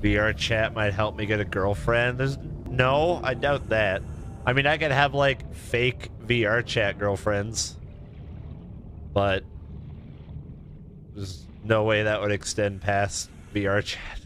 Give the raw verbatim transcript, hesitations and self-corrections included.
V R chat might help me get a girlfriend. There's no, I doubt that. I mean, I could have like fake V R chat girlfriends, but there's no way that would extend past V R chat.